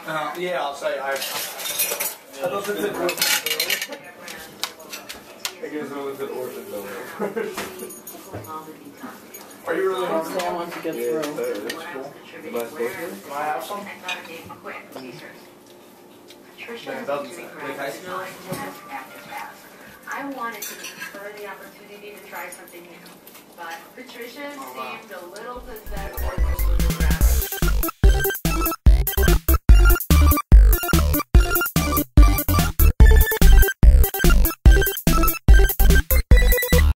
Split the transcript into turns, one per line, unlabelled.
Yeah, I'll say I thought it was I guess it was an orphan though. Are you really hungry?
I want to get through.
That's cool. Am I supposed to? Can I have some? Man, doesn't say. Like ice cream?
I wanted to give her the opportunity to try something new, but Patricia seemed a little possessive.